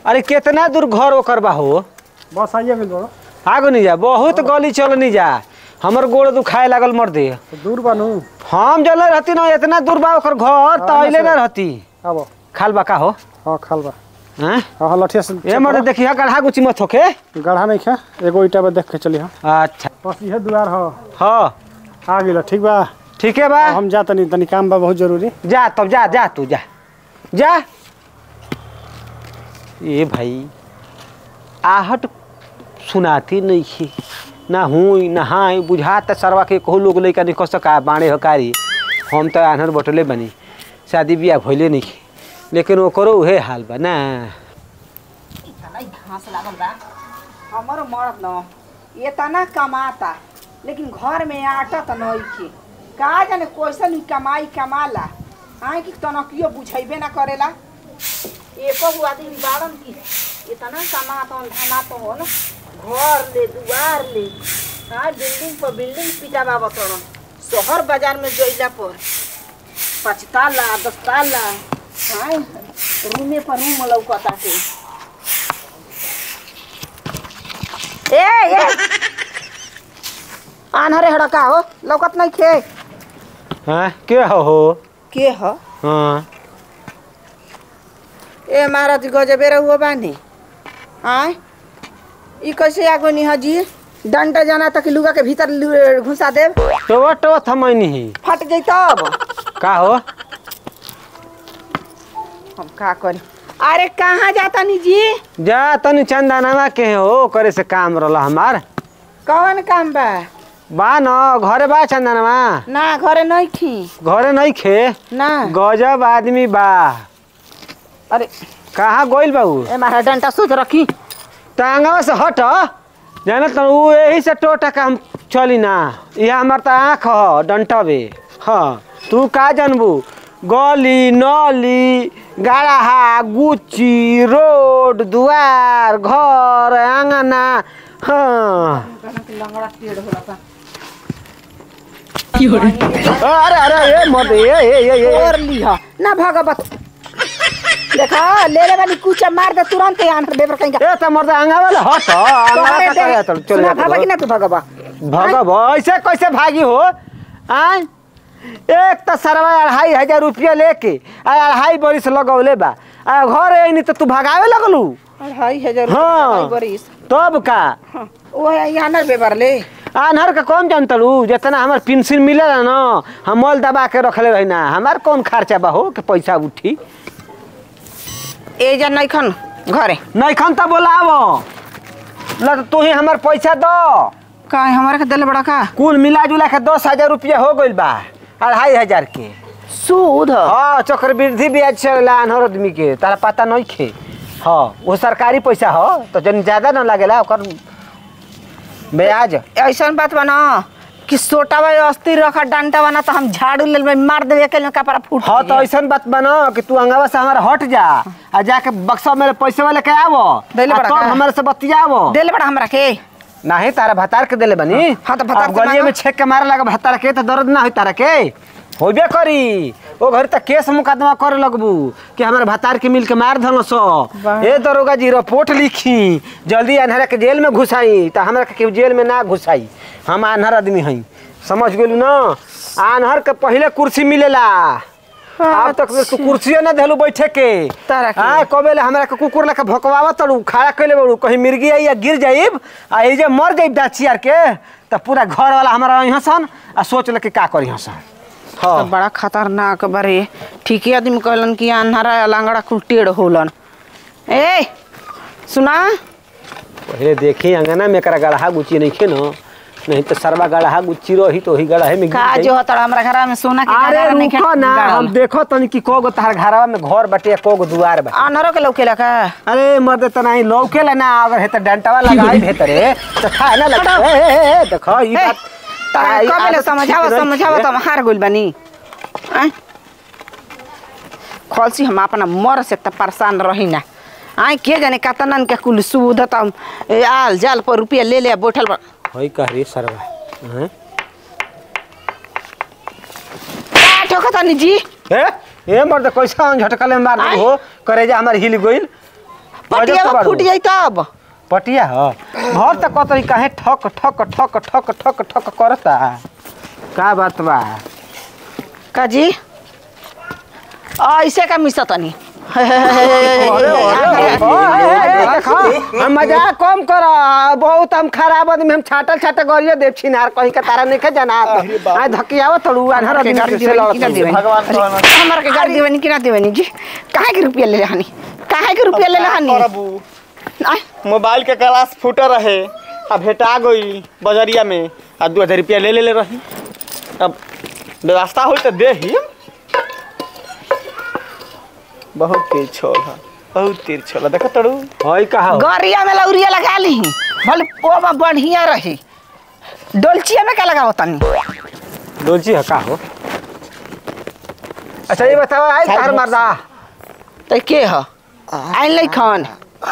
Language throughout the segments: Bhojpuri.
अरे कितना दूर घर ओकर बा हो? बस आइए गेल बड़ो। आगो नहीं जा, बहुत गली चल नहीं जा, हमर गोड़ दुखाए लागल मर दे। तो दूर बानू हम जल रहती ना इतना दूर बा ओकर घर त अइले ना रहती। आबो खाल बा का हो? हां खाल बा। हैं? हां लठिया से ए मर देखी हा गढ़ा गुची मत होके। गढ़ा नहीं खा एगो ईटा पे देख के चली हां। अच्छा बस ये दुआर हो। हां आ गेल ठीक बा। ठीक है बा। हम जा तनी तनी काम बा बहुत जरूरी। जा तब जा तू जा जा। ए भाई आहट सुनाती नहीं थी ना हूँ नहाई बुझाता सरवा के कहू लोग लैका नहीं कह सका बाणे हकारी। हम तो आन्हर बटले बनी शादी बियाह भइले नहीं लेकिन वो करो उहे हाल बा ना। इतना घास लागल बा हमर मर्द न ये तना कमाता लेकिन घर में आटा त नहीं खे का जाने कैसन कमाई कमाला आए कि तनकियो बुझैबे ना करेला। एको गो आदमी बाड़न की इतना कमाता धमाता हो न घर ले दुआर ले हाँ बिल्डिंग पर बिल्डिंग पिटाबा बतन शहर बाजार में जइला पर 5 ताला 10 ताला हाँ रूमे पर रूम लौकता के। ए आन्हरे हड़का हो लौकत नहीं खे। हाँ के हो? के हो? हाँ ए महाराज गजबे रहुआ बानी आय ई कैसे आगो नहीं हजी डंडा जाना तक लुगा के भीतर घुसा देव तो थमई नहीं फट जाई तब का हो? हम का करी। अरे कहाँ जाता नी जी? जा तनी चंदनामा के हो करे से काम रहला हमार। कौन काम बा? बा न घरे बा चंदनामा? ना घरे नहीं खी। घरे नहीं खे ना गजब आदमी बा। अरे कहाँ गोइल बाबू? ए मारा डंडा सोच रखी टांगवा से हट जाना तो वो यही से टोटा का हम चली ना यह हमार तो आँख हो डंटबे। हाँ तू का जानबू गली नली गाढ़ा गुच्ची रोड दुआर घर आंगना। हाँ अरे ये मत ये और लिहा ना भगवत देखा ले ले वाली कुचा मार दे तुरंत आन बेबर कहीं का। ए त मर्द आंगा वाला हट आंगा का करे त चल जा भागी ना तू भगवा ऐसे कैसे भागी हो? आय एक त सरवा 2500 रुपया लेके 2.5 बरिस लगौले बा आ घर एनी त तू भगावे लगलू 2500 हाँ बरिस तब का वो यानर बेबर ले आन्हर का कौन जानतलू जितना हमार पेंशन मिलेला ना हम मल दबा के रखले रही ना हमार कौन खर्चा बा हो के पैसा उठी। ए जा नहीं खन घरे नहीं खन त बोलावो ल तू ही हमार पैसा दो का हमारे के दिल बड़ा का कुल मिला जुला के 10,000 रुपया हो गइल बा 2,500 के सूद। हाँ चक्रवृद्धि ब्याज चलेला आन्हर आदमी के तारा पता नहीं खे। हाँ वो सरकारी पैसा हो तो जन ज्यादा न लागेला ओकर ब्याज। ऐसा बात बना कि सोटा भाई अस्थिर रखा डंडा बना तो हम झाड़ू ले मार देवे के कपड़ा फूट। हाँ तो ऐसा बात बना कि तू अंगवा से हमारा हट जा आ जाके बक्सा में पैसे वाले के आवो तब हमारे से बतियावो। दिल बड़ा हमरा के नहीं तारा भतार के देले बनी। हाँ तो भतार गलिए में छेक के मारे लगा भतार के तो दर्द ना हो तारा के होबे करी ओ घर तक केस मुकदमा करे लगबू कि हमारे भतार के मिल के मार धलो सो। ए दरोगा जी रिपोर्ट लिखी जल्दी आन्हरा के जेल में घुसाई तो हमरा के जेल में ना घुसाई हम आन्हर आदमी हई समझ गेलू ना। आन्हर के पहले कुर्सी मिलेला अब तक तू कुर्सियो ना देलू बैठे के। हां कबेले हमरा के कुकुर लेके भोकवावा तड़ू खड़ा कइले बड़ू कहीं मिर्गी आई या गिर जाइब आ ए जे मर जाइब दाचियार के त पूरा घर वाला हमरा यहां सन आ सोच ले के का करी हसन। हाँ तो बड़ा खतरनाक बारे ठीक है आदमी कहलन कि अन्हारा लांगड़ा कुल टेढ़ होलन। ए सुना पहले देखी अंगना में करा गढ़ा गुची नहीं खे न नहीं तो सरवा गढ़ा गुची रही तो ही गढ़ा में का जो हतड़ा हमरा घर में सोना के अरे नहीं रुको ना हम देखो तनी कि कोगो तार घरवा में घर बटे कोगो दुआर बा अन्हरो के लौकेला का। अरे मर्द त नहीं लौकेला ना अगर है त डंटावा लगाई भेतरे तो खा ना लगा। ए देखो ई बात कबेले समझावा तो हम हार गइल बानी। खोलसी हम अपना मर से त परेशान रही ना आए के जाने कतनन के कुल सूद त आल जाल पर रुपया ले ले बैठल बा होई कहरी सरवा। हैं का ठोकतनी जी? ए मर्द कैसा झटका ले मार हो करे जा हमर हिल गइल पटिया फूट जाई तब पटिया ह घर तक कतई काहे ठक ठक ठक ठक ठक ठक करता का बात बा काजी ऐसे का मिसा तनी हम मजाक कम कर बहुत हम खराब आदमी हम छाटल छाटल गरियो देव छिनार कहीं का तारा नहीं जाना आ धकियाव तड़ू अनहर दिन से हमरा के गाड़ी देवनी कि ना देवनी जी काहे के रुपया ले हनी काहे के रुपया ले हनी मोबाइल के ग्लास फूट रहे अब भेटा गई बजरिया में आ 2000 रुपया ले रही अब व्यवस्था हो तो दे ही बहुत तेज छोल है बहुत तेज छोल है देखो तड़ू होई कहा गरिया में लौरिया लगा ली भले ओ में बढ़िया रही डोलचिया में का लगाओ तनी डोलची है का हो अच्छा ये बताओ आई तार मर्दा त के ह आइन लै खान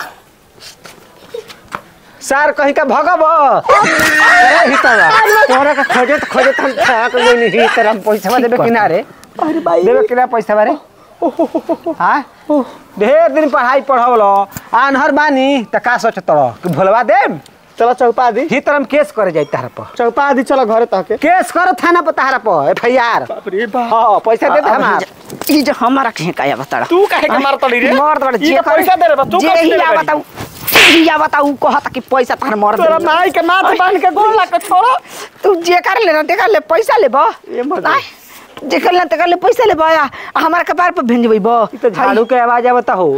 सार कहीं का भगब अरे हितवा तोरा का खोजत हम थाक गइनी ही तरह हम पैसा देबे किनारे अरे भाई देबे किना पैसा बारे हां ढेर दिन पढ़ाई पढ़वलो आनहर बानी त का सोचत रह कि भुलवा देम चलो चौपा दी ही तरह केस करे जाई तार पर चौपा दी चलो घरे तक केस कर थाना पर तार पर एफआईआर बाप रे बाप हां पैसा दे दे हमार ई जो हमारा कहे काया बता तू काहे के मारत रे मार दे जे पैसा दे रे बा तू जे कैसे ही दे रे बताऊ या बताऊ कहता कि पैसा तार मार दे तोरा माई के माथ बांध के गोला के छोड़ो तू जे कर ले ना ते कर ले पैसा ले बा ए मत जे कर ले ते कर ले पैसा ले बा हमारा कपार पर भेजबई बा ई तो झाड़ू के आवाज आवता हो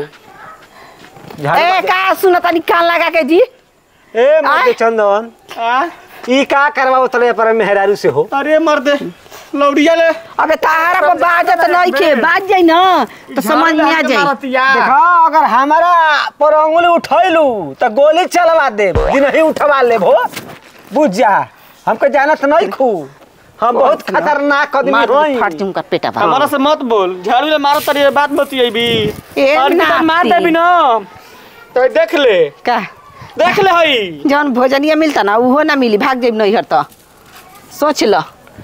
ए का सुनता नि कान लगा के जी ए मर्द चंदन ई का करवाओ तले पर मेहरारू से हो अरे मर्दे लौड़िया ले अबे तारा पर बाजत नहीं के बाज जाई ना तो समझ में आ जाई देखो अगर हमारा पर अंगुली उठैलू तो गोली चलवा दे जी नहीं उठवा ले भो बुझ जा हमको जानत नहीं खू हम बहुत खतरनाक आदमी होई फाट दूंगा पेटा बा हमारा से मत बोल झाड़ू ले मारो तरी बात बतियबी ए और ना मार देबी ना तो देख ले का देख ले हई जौन भोजनिया मिलता ना उहो ना मिली भाग जाइब नहीं हर तो सोच ल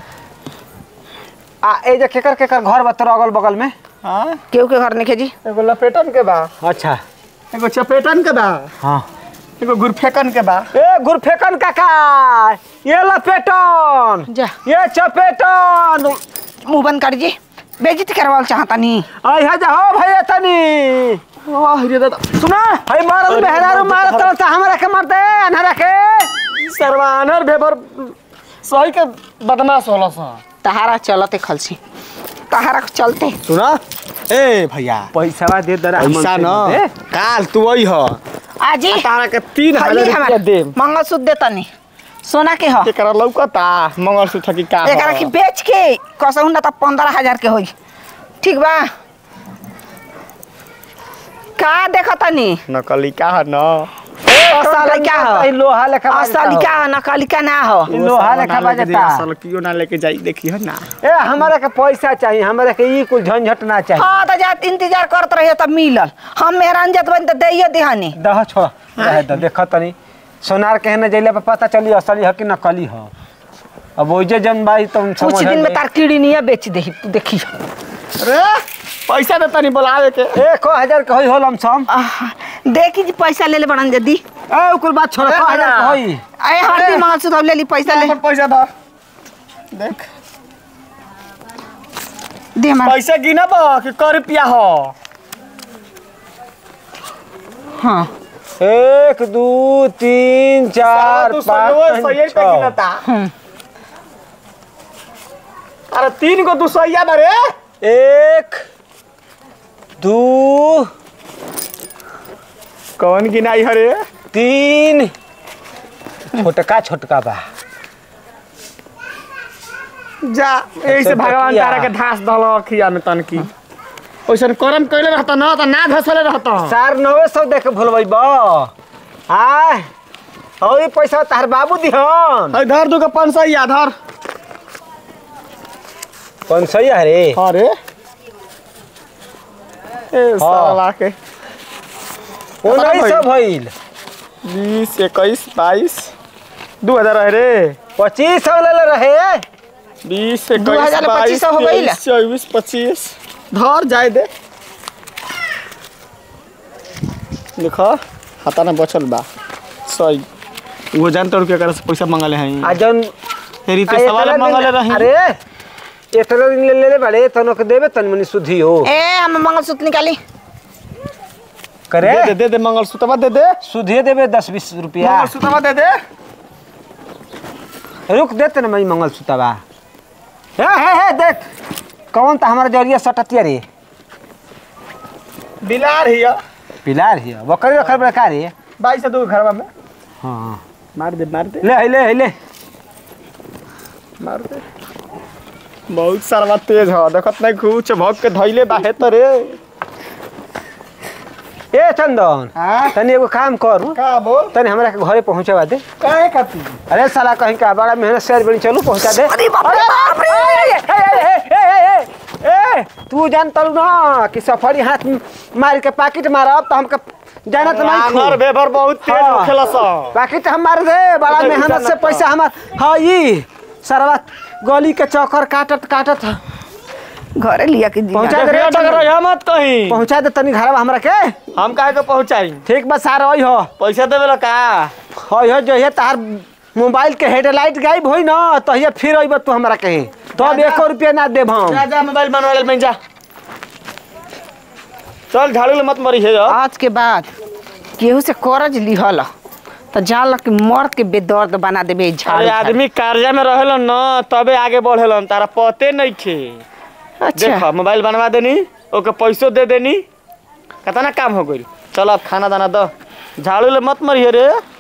आ ए जे केकर घर बा तोर अगल बगल में हां केहू के घर नहीं खेजी एगो लपेटन के बा अच्छा एगो चपेटन के बा हां एगो गुरफेकन के बा ए गुरफेकन काका ये लपेटन जा ये चपेटन मुंह बंद कर जी बेइज्जती करवाल चाहता नहीं आई हा जा हो भैया तनी वाह रे दादा सुना हई मारल मेहरारू मारत त हमरा के मार दे अनहरा के सरवानर भेबर सही के बदमाश होला सा तहारा चलते खलसी तहारा चलते सुना ए भैया पैसा दे दरा पैसा न काल तू आई ह आजी तारा के 3000 रुपया दे मंगलसूत्र देता नहीं सोना के हो एकरा लौकता मंगलसूत्र की का एकरा की बेच के कसहु ना त 15000 के होई ठीक बा का देखतनी नकली का है न असली का हो ई लोहा लेखा असली का हो नकली का ना हो ई लोहा लेखा बजता असल कियो ना लेके जाई देखी है ना ए हमरा के पैसा चाहिए हमरा के ई कुल झंझट ना चाहिए हां त जात इंतजार करत रहिए त मिलल हम मेहरान जत बन त देइयो देहानी दह छोड़ रहे द देखत तनी सोनार के न जइले पे पता चली असली है कि नकली है अब ओइजे जन भाई तुम समझ कुछ दिन में तार कीड़ी नहीं बेच देही देखी अरे पैसा देता नहीं बोलावे के 1000 के होई होलम सम देखी जी पैसा ले ले बनन जदी ए ओकर बात छोड़ 1000 के होई अरे हर मंगलसूत्र ले ली पैसा ले पैसा धर देख दे मार पैसा गिना बा कि क रुपया हो हां 1 2 3 4 5 6 अरे 3 गो 200 बारे 1 2 कौन गिनाई हरे 3 छोटका बा जा ऐसे भगवान तारा के धास दलो खिया में तन की ओइसन करम कइले रहता ना त ना धसले रहता सार 900 देख भूलबई बा आय ओई पैसा तार बाबू दिहन हई धर दू के 500 या धर 500 रे अरे ए साला के 1900 भइल 20 21 22 2000 है रे 2500 ले रहे 20 21 2500 हो गइल 24 25 धर जाए दे देखो हाथा ना बचल बा सही वो जानता हूँ क्या से पैसा मंगले हैं आ जौन तेरी तो सवाल मंगले रही अरे इतना दिन ले बड़े तनो के देबे तन मनी सुधी हो ए हम मंगलसूत्र निकाली करे दे मंगलसूत्र दे दे सुधी देबे 10-20 रुपया मंगलसूत्र दे दे रुक देते ना मैं मंगलसूत्र हे देख कौन था हमारा जरिया सटतिया रे बिलार हिया पिलार हिया बकरी रखल बड़ा का रे बाई से दो घरवा में हां मार दे ले मार दे बहुत सारा तेज हो देखत नहीं खूब चभक के धइले बाहे तो रे ए चंदन हां तनी एगो काम करू का बोल तनी हमरा के घरे पहुंचावा दे काहे खाती अरे साला कहीं का बड़ा मेहनत से बड़ी चलू पहुंचा दे अरे बाप रे ए तू जानता ना कि सफरी हाथ मार के पैकेट मारब तो हमके जानत नहीं हमर बेबर बहुत तेज हाँ। होखेला सा पैकेट हम मार दे बड़ा अच्छा, मेहनत से जानत पैसा हमार हां ई सरवा गली के चक्कर काटत घरे लिया के पहुंचा दे रे डगर मत कहीं पहुंचा दे तनी घरवा हमरा के हम काहे के पहुंचाई ठीक बस आ रही हो पैसा देबे का हो जो ये तार मोबाइल के हेडलाइट गायब होई ना तो ये फिर अइब तू हमरा कहीं तब 1 रुपया ना देब हम जा मोबाइल बनवा ले मैं जा चल झाड़ू ले मत मरी है आज के बाद केहू से कर्ज लिहल तो जान ल कि मर्द के बेदर्द बना देबे अरे झाड़ू आदमी कर्जा में रहेलन न तबे आगे बढ़ेलन तारा पते नहीं थे अच्छा देखो मोबाइल बनवा देनी ओके पैसो दे देनी कितना काम हो गई चल अब खाना दाना दो झाड़ू ले मत मरिए रे